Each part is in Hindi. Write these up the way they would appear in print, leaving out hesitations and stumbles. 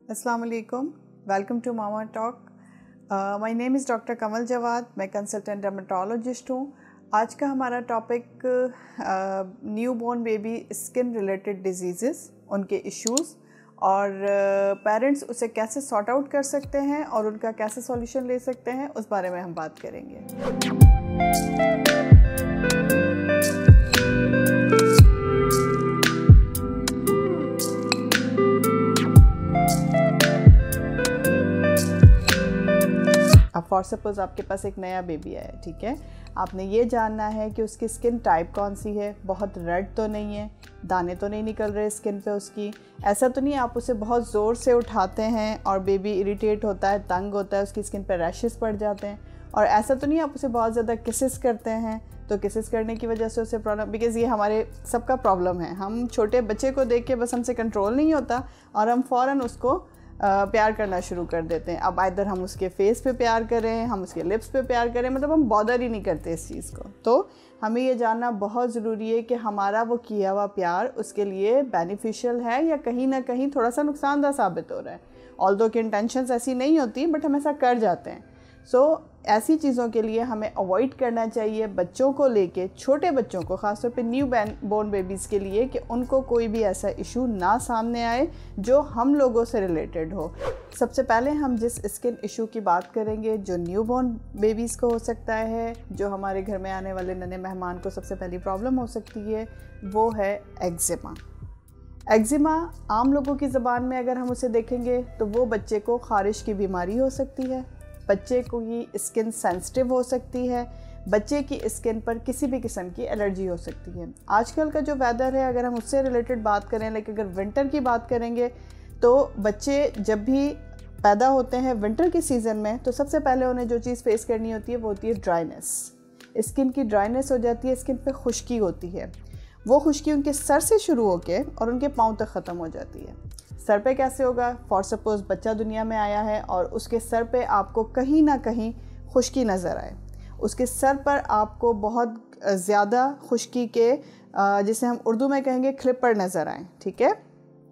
अस्सलाम वालेकुम, welcome to mama talk. My name is doctor Kamal Jawad. मैं कंसल्टेंट डर्मेटोलॉजिस्ट हूँ। आज का हमारा topic new born baby skin related diseases, उनके इश्यूज़ और पेरेंट्स उसे कैसे सॉर्ट आउट कर सकते हैं और उनका कैसे सॉल्यूशन ले सकते हैं, उस बारे में हम बात करेंगे। अब फॉर सपोज़ आपके पास एक नया बेबी आया, ठीक है। आपने ये जानना है कि उसकी स्किन टाइप कौन सी है, बहुत रेड तो नहीं है, दाने तो नहीं निकल रहे स्किन पे उसकी, ऐसा तो नहीं आप उसे बहुत ज़ोर से उठाते हैं और बेबी इरिटेट होता है, तंग होता है, उसकी स्किन पे रैशेस पड़ जाते हैं, और ऐसा तो नहीं आप उसे बहुत ज़्यादा किसेस करते हैं तो किसेस करने की वजह से उसे प्रॉब्लम, बिकॉज़ ये हमारे सबका प्रॉब्लम है। हम छोटे बच्चे को देख के बस हमसे कंट्रोल नहीं होता और हम फ़ौरन उसको प्यार करना शुरू कर देते हैं। अब इधर हम उसके फेस पे प्यार करें, हम उसके लिप्स पे प्यार करें, मतलब हम बॉदर ही नहीं करते इस चीज़ को। तो हमें ये जानना बहुत ज़रूरी है कि हमारा वो किया हुआ प्यार उसके लिए बेनिफिशियल है या कहीं ना कहीं थोड़ा सा नुकसानदायक साबित हो रहा है। ऑल्दो कि इंटेंशंस ऐसी नहीं होती, बट हम ऐसा कर जाते हैं। सो ऐसी चीज़ों के लिए हमें अवॉइड करना चाहिए बच्चों को लेके, छोटे बच्चों को, ख़ासतौर पे न्यू बॉर्न बेबीज़ के लिए, कि उनको कोई भी ऐसा इशू ना सामने आए जो हम लोगों से रिलेटेड हो। सबसे पहले हम जिस स्किन इशू की बात करेंगे जो न्यू बॉर्न बेबीज़ को हो सकता है, जो हमारे घर में आने वाले नए मेहमान को सबसे पहली प्रॉब्लम हो सकती है, वो है एक्जिमा। एक्जिमा आम लोगों की ज़बान में अगर हम उसे देखेंगे तो वो बच्चे को ख़ारिश की बीमारी हो सकती है, बच्चे को की स्किन सेंसिटिव हो सकती है, बच्चे की स्किन पर किसी भी किस्म की एलर्जी हो सकती है। आजकल का जो वेदर है, अगर हम उससे रिलेटेड बात करें, लेकिन अगर विंटर की बात करेंगे तो बच्चे जब भी पैदा होते हैं विंटर के सीज़न में, तो सबसे पहले उन्हें जो चीज़ फेस करनी होती है वो होती है ड्राइनेस। स्किन की ड्राइनेस हो जाती है, स्किन पे खुश्की होती है। वो खुश्की उनके सर से शुरू होकर और उनके पाँव तक ख़त्म हो जाती है। सर पे कैसे होगा? फॉर सपोज़ बच्चा दुनिया में आया है और उसके सर पे आपको कहीं ना कहीं खुश्की नज़र आए, उसके सर पर आपको बहुत ज़्यादा खुश्की के जिसे हम उर्दू में कहेंगे खलिपड़ नज़र आए, ठीक है।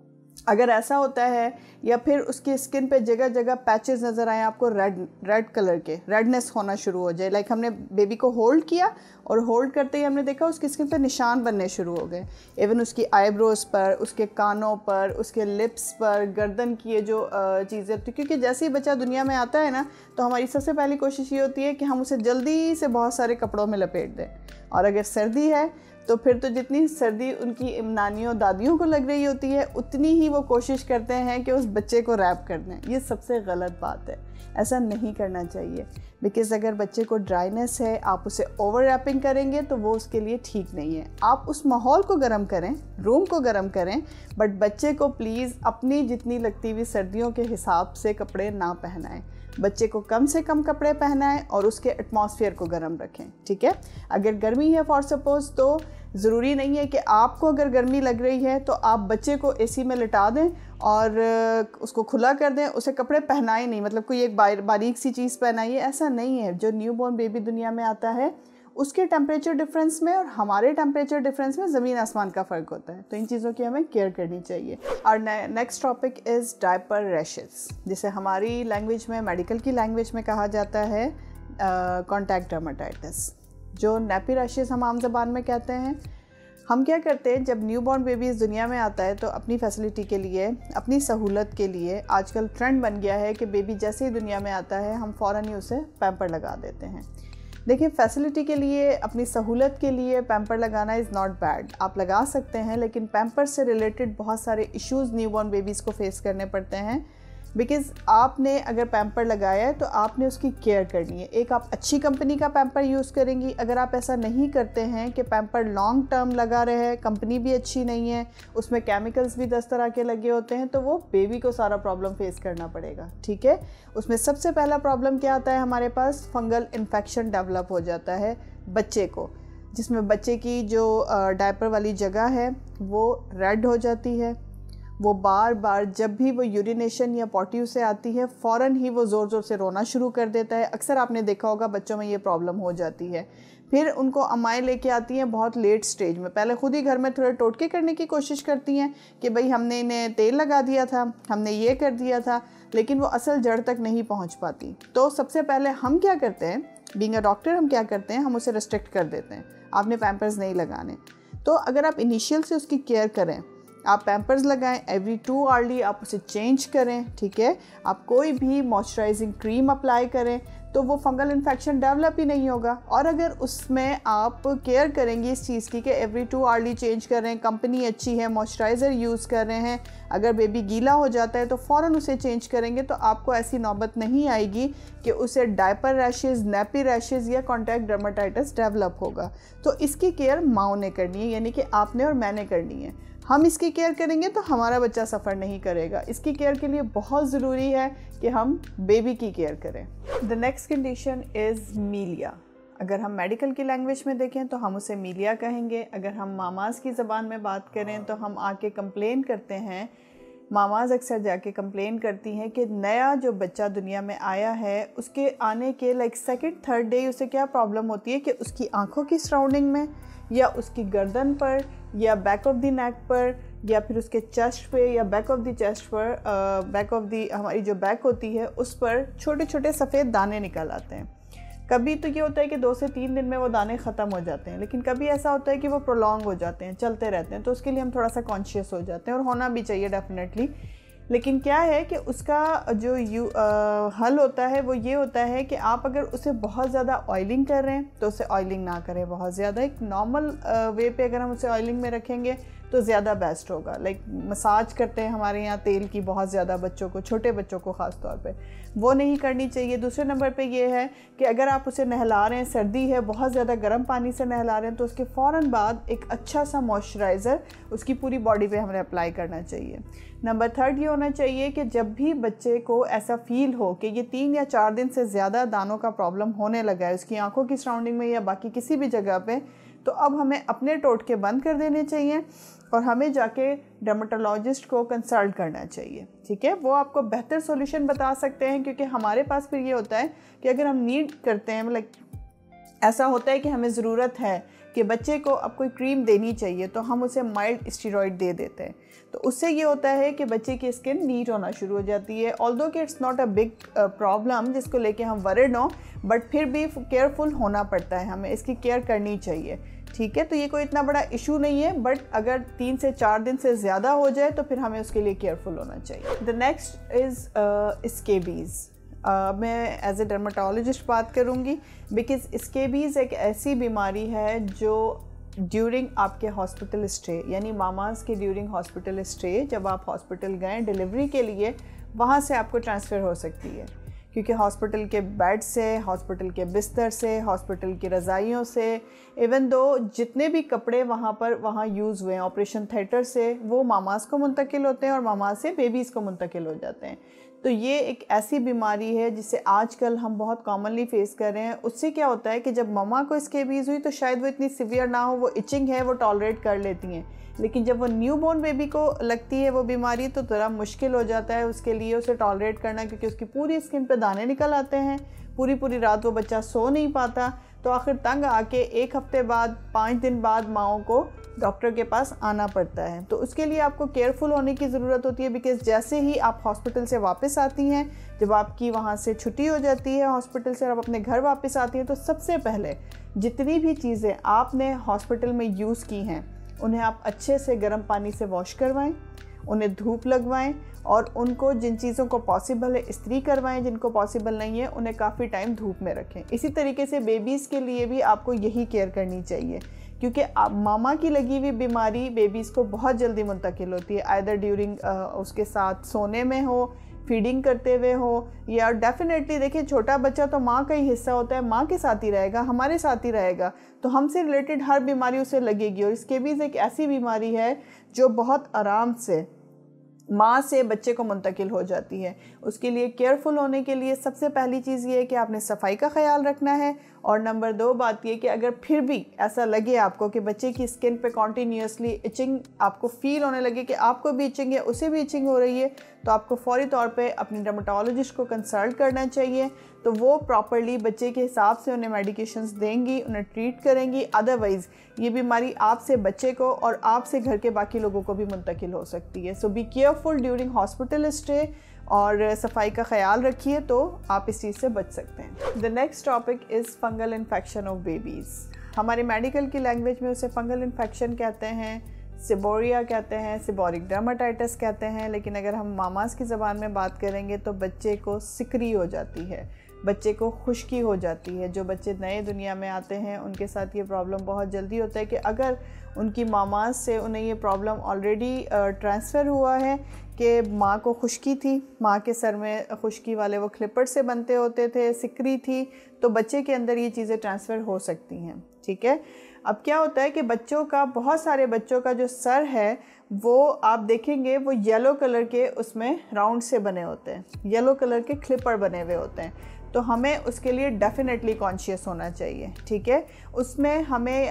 अगर ऐसा होता है, या फिर उसकी स्किन पे जगह जगह पैचेस नज़र आए आपको रेड कलर के, रेडनेस होना शुरू हो जाए, लाइक हमने बेबी को होल्ड किया और होल्ड करते ही हमने देखा उसकी स्किन पे निशान बनने शुरू हो गए। इवन उसकी आईब्रोज़ पर, उसके कानों पर, उसके लिप्स पर, गर्दन की ये जो चीज़ें, क्योंकि जैसे ही बच्चा दुनिया में आता है ना, तो हमारी सबसे पहली कोशिश ये होती है कि हम उसे जल्दी से बहुत सारे कपड़ों में लपेट दें। और अगर सर्दी है तो फिर तो जितनी सर्दी उनकी नानियों दादियों को लग रही होती है, उतनी ही वो कोशिश करते हैं कि उस बच्चे को रैप कर दें। ये सबसे गलत बात है, ऐसा नहीं करना चाहिए। बिकॉज़ अगर बच्चे को ड्राइनेस है, आप उसे ओवर रैपिंग करेंगे तो वो उसके लिए ठीक नहीं है। आप उस माहौल को गर्म करें, रूम को गर्म करें, बट बच्चे को प्लीज़ अपनी जितनी लगती हुई सर्दियों के हिसाब से कपड़े ना पहनाएं। बच्चे को कम से कम कपड़े पहनाएं और उसके एटमॉस्फेयर को गर्म रखें, ठीक है। अगर गर्मी है फॉर सपोज़, तो ज़रूरी नहीं है कि आपको अगर गर्मी लग रही है तो आप बच्चे को एसी में लिटा दें और उसको खुला कर दें, उसे कपड़े पहनाएं नहीं, मतलब कोई एक बारीक सी चीज़ पहनाइए, ऐसा नहीं है। जो न्यू बॉर्न बेबी दुनिया में आता है उसके टेम्परेचर डिफरेंस में और हमारे टेम्परेचर डिफरेंस में ज़मीन आसमान का फ़र्क होता है, तो इन चीज़ों की हमें केयर करनी चाहिए। और next topic is diaper rashes, जिसे हमारी लैंग्वेज में, मेडिकल की लैंग्वेज में कहा जाता है कॉन्टैक्ट डर्मेटाइटिस, जो नैपी रैशेस हम आम ज़बान में कहते हैं। हम क्या करते हैं, जब न्यू बॉर्न बेबी इस दुनिया में आता है तो अपनी फैसिलिटी के लिए, अपनी सहूलत के लिए, आजकल ट्रेंड बन गया है कि बेबी जैसे ही दुनिया में आता है हम फ़ौरन ही उसे पैम्पर लगा देते हैं। देखिए, फैसिलिटी के लिए, अपनी सहूलत के लिए पैम्पर लगाना इज़ नॉट बैड, आप लगा सकते हैं, लेकिन पैम्पर से रिलेटेड बहुत सारे इश्यूज़ न्यू बॉर्न बेबीज़ को फेस करने पड़ते हैं। बिकॉज़ आपने अगर पैम्पर लगाया है तो आपने उसकी केयर करनी है। एक आप अच्छी कंपनी का पैम्पर यूज़ करेंगी। अगर आप ऐसा नहीं करते हैं कि पैम्पर लॉन्ग टर्म लगा रहे, कंपनी भी अच्छी नहीं है, उसमें केमिकल्स भी 10 तरह के लगे होते हैं, तो वो बेबी को सारा प्रॉब्लम फेस करना पड़ेगा, ठीक है। उसमें सबसे पहला प्रॉब्लम क्या आता है, हमारे पास फंगल इन्फेक्शन डेवलप हो जाता है बच्चे को, जिसमें बच्चे की जो डायपर वाली जगह है वो रेड हो जाती है। वो बार बार जब भी वो यूरिनेशन या पॉटी से आती है, फ़ौरन ही वो ज़ोर ज़ोर से रोना शुरू कर देता है। अक्सर आपने देखा होगा बच्चों में ये प्रॉब्लम हो जाती है। फिर उनको अम्माएँ लेके आती हैं बहुत लेट स्टेज में, पहले खुद ही घर में थोड़े टोटके करने की कोशिश करती हैं कि भाई हमने इन्हें तेल लगा दिया था, हमने ये कर दिया था, लेकिन वो असल जड़ तक नहीं पहुंच पाती। तो सबसे पहले हम क्या करते हैं, बीइंग अ डॉक्टर हम क्या करते हैं, हम उसे रिस्ट्रिक्ट कर देते हैं, आपने पैम्पर्स नहीं लगाने। तो अगर आप इनिशियल से उसकी केयर करें, आप पैम्पर्स लगाएं, एवरी 2 आवर्ली आप उसे चेंज करें, ठीक है, आप कोई भी मॉइस्चराइजिंग क्रीम अप्लाई करें, तो वो फंगल इन्फेक्शन डेवलप ही नहीं होगा। और अगर उसमें आप केयर करेंगे इस चीज़ की कि एवरी 2 आवर्ली चेंज कर रहे हैं, कंपनी अच्छी है, मॉइस्चराइज़र यूज़ कर रहे हैं, अगर बेबी गीला हो जाता है तो फ़ौरन उसे चेंज करेंगे, तो आपको ऐसी नौबत नहीं आएगी कि उसे डायपर रैशेज़, नैपी रैशेज़ या कॉन्टैक्ट डर्माटाइटिस डेवलप होगा। तो इसकी केयर माँ ने करनी है, यानी कि आपने और मैंने करनी है। हम इसकी केयर करेंगे तो हमारा बच्चा सफ़र नहीं करेगा। इसकी केयर के लिए बहुत ज़रूरी है कि हम बेबी की केयर करें। The next condition is milia. अगर हम मेडिकल की लैंग्वेज में देखें तो हम उसे मीलिया कहेंगे। अगर हम मामाज़ की ज़बान में बात करें तो हम आके कंप्लेन करते हैं, मामाज़ अक्सर जाके कंप्लेन करती हैं कि नया जो बच्चा दुनिया में आया है उसके आने के लाइक सेकंड थर्ड डे उसे क्या प्रॉब्लम होती है कि उसकी आँखों की सराउंडिंग में या उसकी गर्दन पर या बैक ऑफ द नेक पर या फिर उसके चेस्ट पे या बैक ऑफ द चेस्ट पर, बैक ऑफ द हमारी जो बैक होती है उस पर छोटे छोटे सफ़ेद दाने निकल आते हैं। कभी तो ये होता है कि 2 से 3 दिन में वो दाने ख़त्म हो जाते हैं, लेकिन कभी ऐसा होता है कि वो प्रोलॉन्ग हो जाते हैं, चलते रहते हैं। तो उसके लिए हम थोड़ा सा कॉन्शियस हो जाते हैं और होना भी चाहिए डेफिनेटली। लेकिन क्या है कि उसका जो हल होता है वो ये होता है कि आप अगर उसे बहुत ज़्यादा ऑयलिंग कर रहे हैं तो उसे ऑयलिंग ना करें बहुत ज़्यादा। एक नॉर्मल वे पे अगर हम उसे ऑयलिंग में रखेंगे तो ज़्यादा बेस्ट होगा। लाइक मसाज करते हैं हमारे यहाँ तेल की बहुत ज़्यादा बच्चों को, छोटे बच्चों को ख़ास तौर पे, वो नहीं करनी चाहिए। दूसरे नंबर पे ये है कि अगर आप उसे नहला रहे हैं, सर्दी है, बहुत ज़्यादा गर्म पानी से नहला रहे हैं, तो उसके फ़ौरन बाद एक अच्छा सा मॉइस्चराइज़र उसकी पूरी बॉडी पे हमें अप्लाई करना चाहिए। नंबर 3 ये होना चाहिए कि जब भी बच्चे को ऐसा फील हो कि ये 3 या 4 दिन से ज़्यादा दानों का प्रॉब्लम होने लगा है उसकी आँखों की सराउंडिंग में या बाकी किसी भी जगह पे, तो अब हमें अपने टोटके बंद कर देने चाहिए और हमें जाके डर्मेटोलॉजिस्ट को कंसल्ट करना चाहिए। ठीक है, वो आपको बेहतर सॉल्यूशन बता सकते हैं, क्योंकि हमारे पास फिर ये होता है कि अगर हम नीड करते हैं, लाइक ऐसा होता है कि हमें ज़रूरत है कि बच्चे को अब कोई क्रीम देनी चाहिए, तो हम उसे माइल्ड स्टेरॉइड दे देते हैं। तो उससे ये होता है कि बच्चे की स्किन नीट होना शुरू हो जाती है। ऑल्दो कि it's not a big problem जिसको लेके हम वरिड हों, बट फिर भी केयरफुल होना पड़ता है, हमें इसकी केयर करनी चाहिए। ठीक है, तो ये कोई इतना बड़ा इशू नहीं है, बट अगर 3 से 4 दिन से ज़्यादा हो जाए तो फिर हमें उसके लिए केयरफुल होना चाहिए। The next is scabies. मैं एज ए डर्माटोलॉजिस्ट बात करूँगी, बिकॉज़ स्केबीज़ एक ऐसी बीमारी है जो ड्यूरिंग आपके हॉस्पिटल स्टे, यानी मामाज़ के ड्यूरिंग हॉस्पिटल स्टे, जब आप हॉस्पिटल गए डिलीवरी के लिए, वहाँ से आपको ट्रांसफ़र हो सकती है। क्योंकि हॉस्पिटल के बेड से, हॉस्पिटल के बिस्तर से, हॉस्पिटल की रज़ाइयों से, इवन दो जितने भी कपड़े वहाँ यूज़ हुए हैं ऑपरेशन थिएटर से, वो मामाज़ को मुंतकिल होते हैं और मामाज़ से बेबीज़ को मुंतकिल हो जाते हैं। तो ये एक ऐसी बीमारी है जिसे आजकल हम बहुत कॉमनली फेस कर रहे हैं। उससे क्या होता है कि जब ममा को स्केबीज़ हुई तो शायद वो इतनी सीवियर ना हो, वो इचिंग है वो टॉलरेट कर लेती हैं, लेकिन जब वो न्यू बॉर्न बेबी को लगती है वो बीमारी तो थोड़ा मुश्किल हो जाता है उसके लिए उसे टॉलरेट करना, क्योंकि उसकी पूरी स्किन पे दाने निकल आते हैं, पूरी रात वो बच्चा सो नहीं पाता। तो आखिर तंग आके 1 हफ्ते बाद, 5 दिन बाद माओं को डॉक्टर के पास आना पड़ता है। तो उसके लिए आपको केयरफुल होने की ज़रूरत होती है, बिकॉज़ जैसे ही आप हॉस्पिटल से वापस आती हैं, जब आपकी वहाँ से छुट्टी हो जाती है हॉस्पिटल से और आप अपने घर वापस आती हैं, तो सबसे पहले जितनी भी चीज़ें आपने हॉस्पिटल में यूज़ की हैं उन्हें आप अच्छे से गर्म पानी से वॉश करवाएं, उन्हें धूप लगवाएं और उनको जिन चीज़ों को पॉसिबल है इस्त्री करवाएं, जिनको पॉसिबल नहीं है उन्हें काफ़ी टाइम धूप में रखें। इसी तरीके से बेबीज़ के लिए भी आपको यही केयर करनी चाहिए, क्योंकि मामा की लगी हुई बीमारी बेबीज़ को बहुत जल्दी मुंतकिल होती है, आइदर ड्यूरिंग उसके साथ सोने में हो, फीडिंग करते हुए हो, या डेफिनेटली देखिए छोटा बच्चा तो माँ का ही हिस्सा होता है, माँ के साथ ही रहेगा, हमारे साथ ही रहेगा, तो हमसे रिलेटेड हर बीमारी उसे लगेगी। और स्केबीज़ एक ऐसी बीमारी है जो बहुत आराम से माँ से बच्चे को मुंतकिल हो जाती है। उसके लिए केयरफुल होने के लिए सबसे पहली चीज़ ये है कि आपने सफाई का ख्याल रखना है, और नंबर 2 बात ये कि अगर फिर भी ऐसा लगे आपको कि बच्चे की स्किन पे कॉन्टीन्यूसली इचिंग आपको फील होने लगे कि आपको भी इचिंग है, उसे भी इचिंग हो रही है, तो आपको फौरी तौर पे अपने डर्मेटोलॉजिस्ट को कंसल्ट करना चाहिए। तो वो प्रॉपरली बच्चे के हिसाब से उन्हें मेडिकेशंस देंगी, उन्हें ट्रीट करेंगी। अदरवाइज़ ये बीमारी आपसे बच्चे को और आपसे घर के बाकी लोगों को भी मुंतकिल हो सकती है। So be careful during hospital stay और सफाई का ख्याल रखिए, तो आप इस चीज़ से बच सकते हैं। The next topic is fungal infection of babies. हमारे मेडिकल की लैंग्वेज में उसे फंगल इन्फेक्शन कहते हैं, सेबोरिया कहते हैं, सेबोरिक डर्माटाइटिस कहते हैं। लेकिन अगर हम मामास की ज़बान में बात करेंगे तो बच्चे को सिकरी हो जाती है, बच्चे को खुश्की हो जाती है। जो बच्चे नए दुनिया में आते हैं उनके साथ ये प्रॉब्लम बहुत जल्दी होता है कि अगर उनकी मामास से उन्हें ये प्रॉब्लम ऑलरेडी ट्रांसफ़र हुआ है कि माँ को खुश्की थी, माँ के सर में खुश्की वाले वो क्लिपर्स से बनते होते थे, सिकरी थी, तो बच्चे के अंदर ये चीज़ें ट्रांसफ़र हो सकती हैं। ठीक है। अब क्या होता है कि बच्चों का, बहुत सारे बच्चों का जो सर है वो आप देखेंगे वो येलो कलर के उसमें राउंड से बने होते हैं, येलो कलर के क्लिपर बने हुए होते हैं। तो हमें उसके लिए डेफिनेटली कॉन्शियस होना चाहिए। ठीक है। उसमें हमें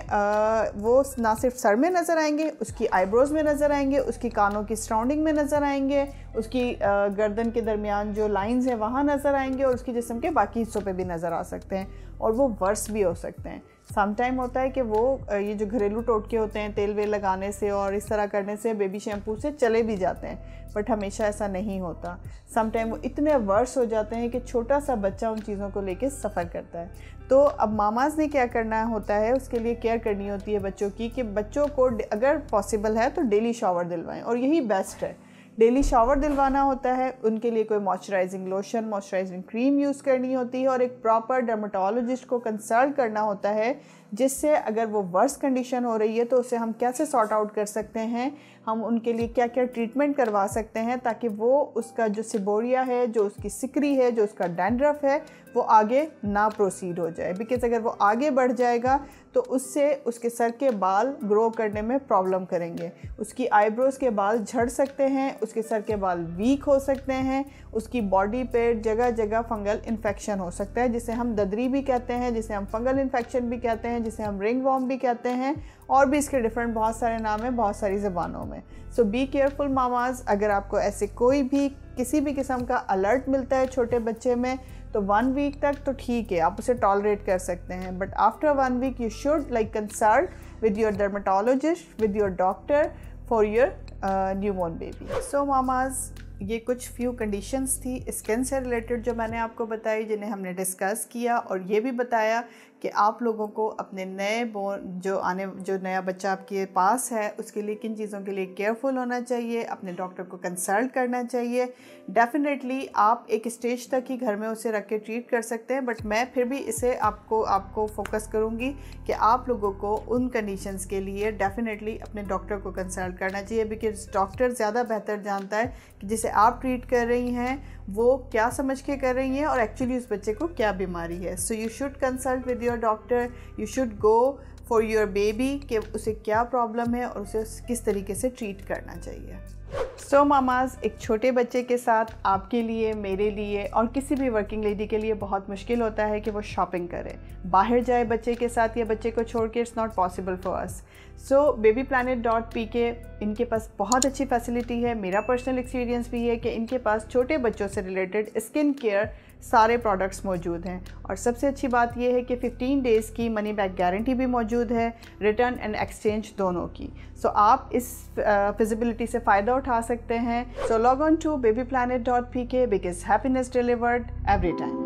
वो ना सिर्फ सर में नज़र आएंगे, उसकी आईब्रोज़ में नज़र आएंगे, उसकी कानों की सराउंडिंग में नज़र आएंगे, उसकी गर्दन के दरमियान जो लाइंस हैं वहाँ नज़र आएंगे, और उसकी जिस्म के बाकी हिस्सों पे भी नज़र आ सकते हैं, और वो वर्स भी हो सकते हैं। समटाइम होता है कि वो ये जो घरेलू टोटके होते हैं तेल वेल लगाने से और इस तरह करने से, बेबी शैम्पू से चले भी जाते हैं, बट हमेशा ऐसा नहीं होता। समटाइम वो इतने वर्स हो जाते हैं कि छोटा सा बच्चा उन चीज़ों को लेके सफ़र करता है। तो अब मामाज ने क्या करना होता है, उसके लिए केयर करनी होती है बच्चों की, कि बच्चों को अगर पॉसिबल है तो डेली शावर दिलवाएं, और यही बेस्ट है। डेली शावर दिलवाना होता है, उनके लिए कोई moisturising lotion, moisturising cream use करनी होती है, और एक प्रॉपर डर्मेटोलॉजिस्ट को कंसल्ट करना होता है, जिससे अगर वो वर्स कंडीशन हो रही है तो उसे हम कैसे सॉर्ट आउट कर सकते हैं, हम उनके लिए क्या क्या ट्रीटमेंट करवा सकते हैं, ताकि वो उसका जो सेबोरिया है, जो उसकी सिकरी है, जो उसका डैंड्रफ है, वो आगे ना प्रोसीड हो जाए। बिकॉज अगर वो आगे बढ़ जाएगा तो उससे उसके सर के बाल ग्रो करने में प्रॉब्लम करेंगे, उसकी आईब्रोज़ के बाल झड़ सकते हैं, उसके सर के बाल वीक हो सकते हैं, उसकी बॉडी पे जगह जगह फंगल इन्फेक्शन हो सकता है, जिसे हम ददरी भी कहते हैं, जिसे हम फंगल इन्फेक्शन भी कहते हैं, जिसे हम रिंग वॉर्म भी कहते हैं, और भी इसके डिफरेंट बहुत सारे नाम हैं बहुत सारी ज़बानों में। So be careful mamas. अगर आपको ऐसे कोई भी किसी भी किस्म का अलर्ट मिलता है छोटे बच्चे में, तो 1 वीक तक तो ठीक है, आप उसे टॉलरेट कर सकते हैं, but after 1 week you should consult with your dermatologist, with your doctor for your newborn baby. So mamas, ये कुछ फ्यू कंडीशंस थी स्किन से रिलेटेड जो मैंने आपको बताई, जिन्हें हमने डिस्कस किया, और ये भी बताया कि आप लोगों को अपने नए जो नया बच्चा आपके पास है उसके लिए किन चीज़ों के लिए केयरफुल होना चाहिए, अपने डॉक्टर को कंसल्ट करना चाहिए। डेफिनेटली आप एक स्टेज तक ही घर में उसे रख के ट्रीट कर सकते हैं, बट मैं फिर भी इसे आपको फोकस करूँगी कि आप लोगों को उन कंडीशंस के लिए डेफिनेटली अपने डॉक्टर को कंसल्ट करना चाहिए, बिकॉज डॉक्टर ज़्यादा बेहतर जानता है कि जिसे आप ट्रीट कर रही हैं वो क्या समझ के कर रही हैं और एक्चुअली उस बच्चे को क्या बीमारी है। So you should consult with your doctor, you should go for your baby कि उसे क्या प्रॉब्लम है और उसे किस तरीके से ट्रीट करना चाहिए। सो मामाज, एक छोटे बच्चे के साथ आपके लिए, मेरे लिए और किसी भी वर्किंग लेडी के लिए बहुत मुश्किल होता है कि वो शॉपिंग करे, बाहर जाए बच्चे के साथ या बच्चे को छोड़ के। It's not possible for us. So babyplanet.pk, इनके पास बहुत अच्छी फैसिलिटी है। मेरा पर्सनल एक्सपीरियंस भी है कि इनके पास छोटे बच्चों से रिलेटेड स्किन केयर सारे प्रोडक्ट्स मौजूद हैं, और सबसे अच्छी बात यह है कि 15 डेज़ की मनी बैक गारंटी भी मौजूद है, रिटर्न एंड एक्सचेंज दोनों की। सो आप इस फिजिबिलिटी से फ़ायदा उठा सकते हैं। So log on to babyplanet.pk because happiness delivered every time.